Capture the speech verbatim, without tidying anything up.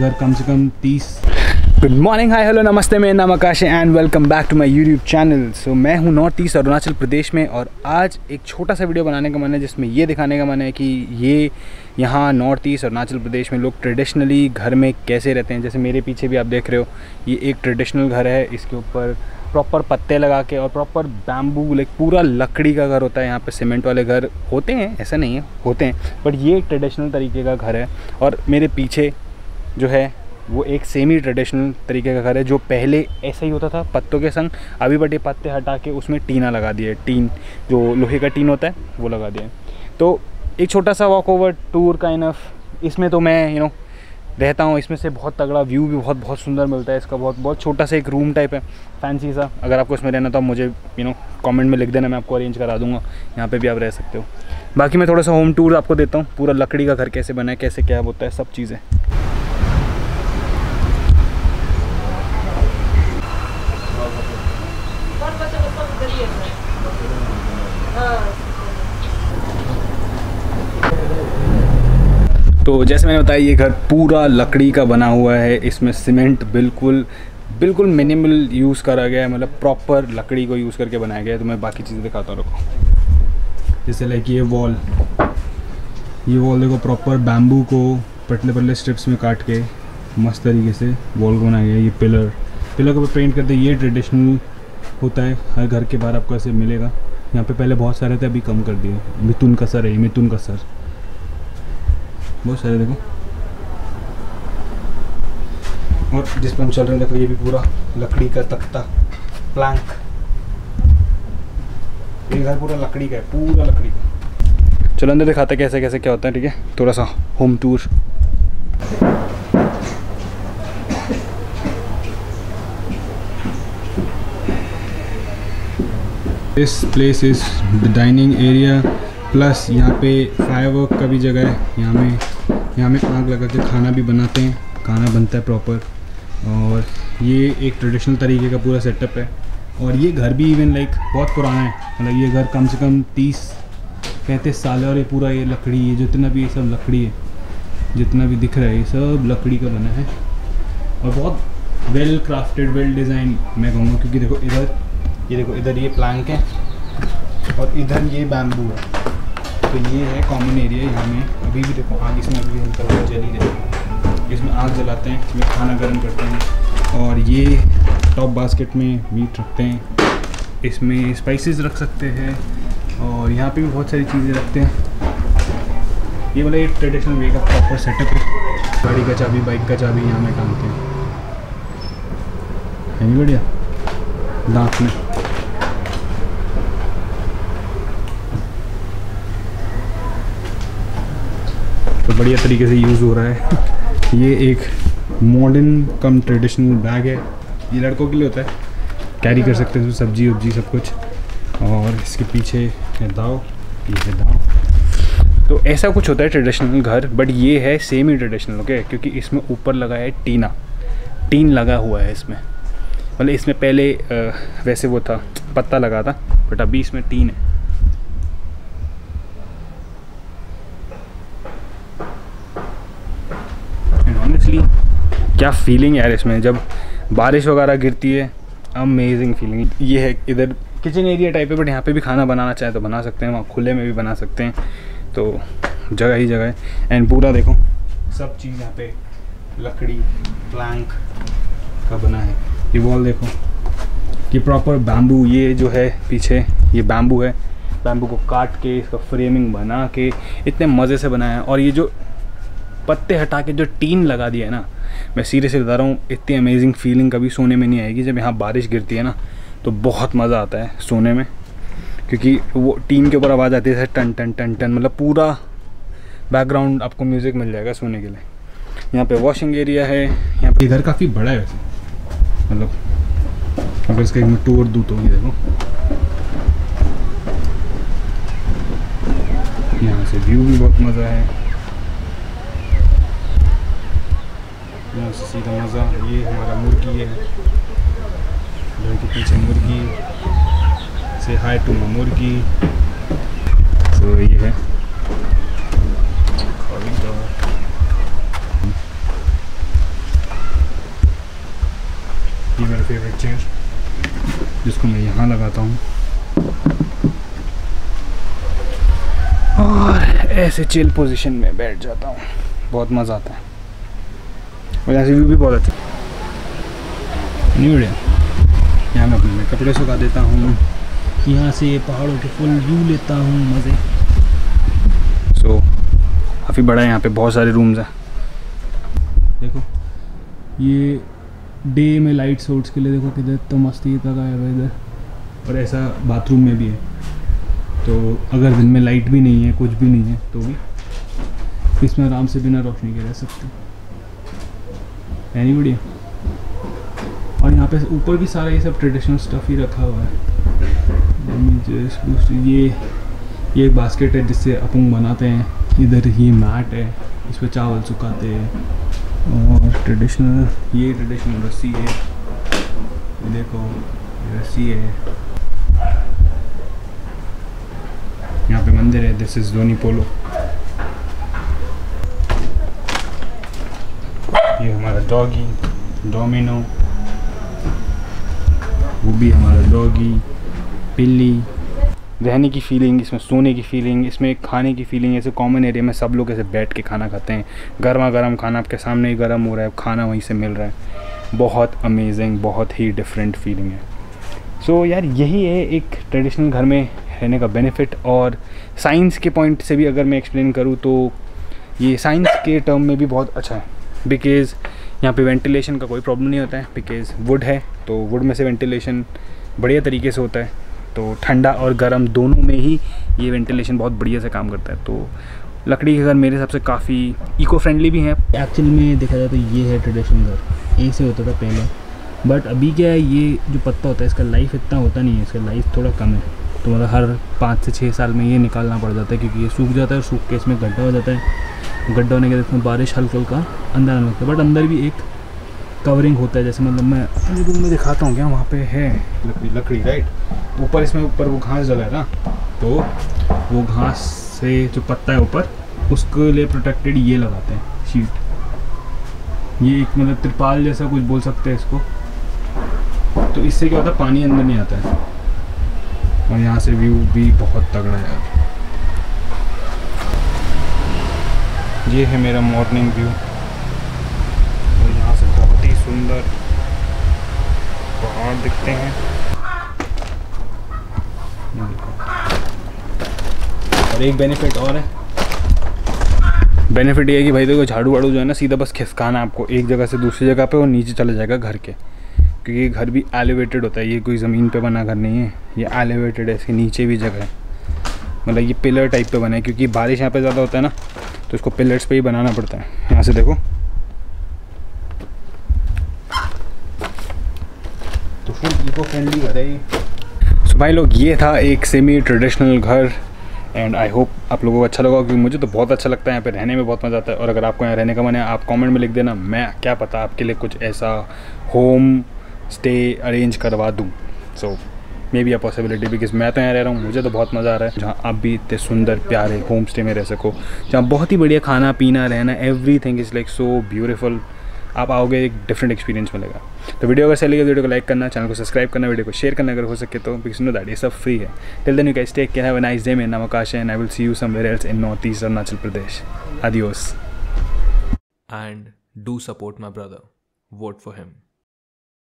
घर कम से कम तीस। गुड मॉर्निंग, हाय, हेलो, नमस्ते, मेरा नाम आकाश है and welcome back to my YouTube channel. So मैं हूँ नॉर्थ ईस्ट अरुणाचल प्रदेश में और आज एक छोटा सा वीडियो बनाने का मन है जिसमें ये दिखाने का मन है कि ये यहाँ नॉर्थ ईस्ट अरुणाचल प्रदेश में लोग ट्रेडिशनली घर में कैसे रहते हैं। जैसे मेरे पीछे भी आप देख रहे हो, ये एक ट्रेडिशनल घर है। इसके ऊपर प्रॉपर पत्ते लगा के और प्रॉपर बैम्बू, लाइक पूरा लकड़ी का घर होता है। यहाँ पे सीमेंट वाले घर होते हैं, ऐसा नहीं है, होते हैं, बट ये एक ट्रेडिशनल तरीके का घर है। और मेरे पीछे जो है वो एक सेमी ट्रेडिशनल तरीके का घर है जो पहले ऐसा ही होता था पत्तों के संग। अभी बटे पत्ते हटा के उसमें टीना लगा दिए, टीन जो लोहे का टीन होता है वो लगा दिया। तो एक छोटा सा walk over tour kind of इसमें तो मैं यू you नो know, रहता हूँ। इसमें से बहुत तगड़ा व्यू भी बहुत बहुत सुंदर मिलता है। इसका बहुत बहुत छोटा सा एक रूम टाइप है, फैंसी सा। अगर आपको इसमें रहना तो आप मुझे यू नो कमेंट में लिख देना, मैं आपको अरेंज करा दूँगा, यहाँ पे भी आप रह सकते हो। बाकी मैं थोड़ा सा होम टूर आपको देता हूँ, पूरा लकड़ी का घर कैसे बना है, कैसे क्या होता है, सब चीज़ें। तो जैसे मैंने बताया, ये घर पूरा लकड़ी का बना हुआ है। इसमें सीमेंट बिल्कुल बिल्कुल मिनिमल यूज़ करा गया है, मतलब प्रॉपर लकड़ी को यूज़ करके बनाया गया है। तो मैं बाकी चीज़ें दिखाता हूँ, रुको। जैसे लाइक ये वॉल ये वॉल देखो, प्रॉपर बैम्बू को पतले पतले स्ट्रिप्स में काट के मस्त तरीके से वॉल को बनाया गया है। ये पिलर पिलर को पेंट करते हैं, ये ट्रेडिशनल होता है, हर घर के बाहर आपको ऐसे मिलेगा। यहाँ पे पहले बहुत सारे थे, अभी कम कर दिए। मिथुन का सर है, मिथुन का सर बहुत सारे देखो। और जिस पर हम चल रहे हैं देखो, ये भी पूरा लकड़ी का तख्ता, प्लैंक। ये घर पूरा लकड़ी का है, पूरा लकड़ी का। चलो अंदर दिखाते हैं कैसे कैसे क्या होता है, ठीक है। थोड़ा सा home tour. This place is the dining area, plus यहाँ पे फायरवर्क का भी जगह है। यहाँ में यहाँ में आग लगा के खाना भी बनाते हैं, खाना बनता है प्रॉपर। और ये एक ट्रेडिशनल तरीके का पूरा सेटअप है। और ये घर भी इवन लाइक बहुत पुराना है, मतलब ये घर कम से कम तीस पैंतीस साल है। और ये पूरा ये लकड़ी, ये जितना भी ये सब लकड़ी है, जितना भी दिख रहा है ये सब लकड़ी का बना है। और बहुत वेल क्राफ्टेड, वेल डिज़ाइन मैं कहूँगा, क्योंकि देखो इधर ये देखो, इधर ये प्लैंक है और इधर ये बैम्बू है। तो ये है कॉमन एरिया। यहाँ में अभी भी देखो आग, इसमें अभी हल्का हल्का जल ही रही है। इसमें आग जलाते हैं, इसमें खाना गर्म करते हैं। और ये टॉप बास्केट में मीट रखते हैं, इसमें स्पाइसेस रख सकते हैं। और यहाँ पे भी बहुत सारी चीज़ें रखते हैं। ये मतलब एक ट्रेडिशनल वे का प्रॉपर सेटअप है। गाड़ी का चाबी, बाइक का चाबी यहाँ में टांगते हैं, है नहीं बढ़िया, दांत में। तो बढ़िया तरीके से यूज़ हो रहा है। ये एक मॉडर्न कम ट्रेडिशनल बैग है, ये लड़कों के लिए होता है, कैरी कर सकते हैं उसमें सब्जी वब्जी सब कुछ। और इसके पीछे है दाव, ये है दाव। तो ऐसा कुछ होता है ट्रेडिशनल घर, बट ये है सेमी ट्रेडिशनल, ओके, क्योंकि इसमें ऊपर लगा है टीना, टीन लगा हुआ है इसमें। मतलब इसमें पहले आ, वैसे वो था पत्ता लगा था, बट अभी इसमें टीन है। ऑनेस्टली क्या फीलिंग यार इसमें, जब बारिश वगैरह गिरती है, अमेजिंग फीलिंग। ये है इधर किचन एरिया टाइप है, बट यहाँ पे भी खाना बनाना चाहे तो बना सकते हैं, वहाँ खुले में भी बना सकते हैं। तो जगह ही जगह है। एंड पूरा देखो सब चीज़ यहाँ पे लकड़ी प्लैंक का बना है। ये वॉल देखो, ये प्रॉपर बैम्बू, ये जो है पीछे ये बैम्बू है, बैम्बू को काट के इसका फ्रेमिंग बना के इतने मज़े से बनाया है। और ये जो पत्ते हटा के जो टीन लगा दिया है ना, मैं सीरियसली बता रहा हूँ, इतनी अमेजिंग फीलिंग कभी सोने में नहीं आएगी। जब यहाँ बारिश गिरती है ना तो बहुत मज़ा आता है सोने में, क्योंकि वो टीन के ऊपर आवाज़ आती है टन टन टन टन, मतलब पूरा बैकग्राउंड आपको म्यूज़िक मिल जाएगा सोने के लिए। यहाँ पे वॉशिंग एरिया है। यहाँ पे घर काफ़ी बड़ा है वैसे, मतलब अगर इसका एक मैं टूर दूँ तो ये देखो, यहाँ से व्यू भी बहुत मज़ा है। यहाँ से सीधा मज़ा। ये हमारा मुर्गी है, घर के पीछे मुर्गी, से हाय टू माय मुर्गी। तो ये है फेवरेट चेयर, जिसको मैं यहाँ लगाता हूँ और ऐसे चिल पोजीशन में बैठ जाता हूँ। बहुत मज़ा आता है और यहाँ से व्यू भी बहुत अच्छा नहीं उड़े। यहाँ मैं अपने कपड़े सुखा देता हूँ, यहाँ से पहाड़ों के फुल व्यू लेता हूँ मज़े। सो so, काफ़ी बड़ा है, यहाँ पे बहुत सारे रूम्स हैं। देखो ये डे में लाइट सोर्स के लिए, देखो किधर तो मस्ती तक आया हुआ इधर, और ऐसा बाथरूम में भी है। तो अगर दिन में लाइट भी नहीं है, कुछ भी नहीं है, तो भी इसमें आराम से बिना रोशनी के रह सकते हैं। यानी बढ़िया। और यहाँ पे ऊपर भी सारा ये सब ट्रेडिशनल स्टफ़ ही रखा हुआ है। ये ये एक बास्केट है जिससे अपुंग बनाते हैं। इधर ये मैट है, इस पर चावल सुखाते हैं। और ट्रेडिशनल ये ट्रेडिशनल रस्सी है, ये देखो ये रस्सी है। यहाँ पे मंदिर है, दिस इज़ धोनी पोलो। ये हमारा डॉगी डोमिनो, वो भी हमारा डॉगी पिल्ली। रहने की फीलिंग, इसमें सोने की फीलिंग, इसमें खाने की फीलिंग। ऐसे कॉमन एरिया में सब लोग ऐसे बैठ के खाना खाते हैं, गर्मा गर्म खाना आपके सामने ही गर्म हो रहा है, खाना वहीं से मिल रहा है। बहुत अमेजिंग, बहुत ही डिफरेंट फीलिंग है। सो so, यार यही है एक ट्रेडिशनल घर में रहने का बेनिफिट। और साइंस के पॉइंट से भी अगर मैं एक्सप्लेन करूँ तो ये साइंस के टर्म में भी बहुत अच्छा है, बिकॉज़ यहाँ पे वेंटिलेशन का कोई प्रॉब्लम नहीं होता है। बिकॉज़ वुड है, तो वुड में से वेंटिलेशन बढ़िया तरीके से होता है। तो ठंडा और गर्म दोनों में ही ये वेंटिलेशन बहुत बढ़िया से काम करता है। तो लकड़ी के घर मेरे हिसाब से काफ़ी इको फ्रेंडली भी हैं। एक्चुअल में देखा जाए तो ये है ट्रेडिशनल घर, एक से होता था पहले, बट अभी क्या है, ये जो पत्ता होता है इसका लाइफ इतना होता नहीं है, इसका लाइफ थोड़ा कम है। तो मतलब हर पाँच से छः साल में ये निकालना पड़ जाता है, क्योंकि ये सूख जाता है और सूख के इसमें गड्ढा हो जाता है। गड्ढा होने के बाद इसमें बारिश हल्का हल्का अंदर आने लगता है, बट अंदर भी एक कवरिंग होता है। जैसे मतलब मैं अपने रूम में दिखाता हूँ क्या, वहाँ पे है लकड़ी लकड़ी राइट, ऊपर इसमें ऊपर वो घास जला है ना, तो वो घास से जो पत्ता है ऊपर, उसके लिए प्रोटेक्टेड ये लगाते हैं शीट। ये एक मतलब त्रिपाल जैसा कुछ बोल सकते हैं इसको। तो इससे क्या होता है, पानी अंदर नहीं आता है। और यहाँ से व्यू भी बहुत तगड़ा है यार। ये है मेरा मॉर्निंग व्यू, और यहाँ से बहुत ही सुंदर पहाड़ दिखते हैं। और एक बेनिफिट और है, बेनिफिट ये है कि भाई देखो झाड़ू वाड़ू जो है ना, सीधा बस खिसकाना है आपको एक जगह से दूसरी जगह पे, और नीचे चला जाएगा घर के, क्योंकि घर भी एलिवेटेड होता है। ये कोई ज़मीन पे बना घर नहीं है, ये एलिवेटेड है, इसके नीचे भी जगह है। मतलब ये पिलर टाइप पे बना है, क्योंकि बारिश यहाँ पे ज़्यादा होता है ना, तो इसको पिलर्स पे ही बनाना पड़ता है। यहाँ से देखो तो फुल इको फ्रेंडली घर है ये। सो भाई लोग, ये था एक सेमी ट्रेडिशनल घर, एंड आई होप आप लोगों को अच्छा लगा, क्योंकि मुझे तो बहुत अच्छा लगता है। यहाँ पे रहने में बहुत मज़ा आता है। और अगर आपको यहाँ रहने का मन है, आप कमेंट में लिख देना, मैं क्या पता आपके लिए कुछ ऐसा होम स्टे अरेंज करवा दूँ। So maybe a possibility, because मैं तो यहाँ रह रहा हूँ, मुझे तो बहुत मज़ा आ रहा है। जहाँ आप भी इतने सुंदर प्यारे होम स्टे में रह सको, जहाँ बहुत ही बढ़िया खाना पीना रहना, everything is like so beautiful. आप आओगे, एक डिफरेंट एक्सपीरियंस मिलेगा। तो वीडियो अगर सही लगे, वीडियो को लाइक करना, चैनल को सब्सक्राइब करना, वीडियो को शेयर करना अगर हो सके तो, बिकॉज नो दैट ये सब फ्री है। Till then you guys take care, have a nice day. मेरा नाम आकाश है, and I will see you somewhere else in north east Arunachal Pradesh. Adios. And do support my brother. Vote for him.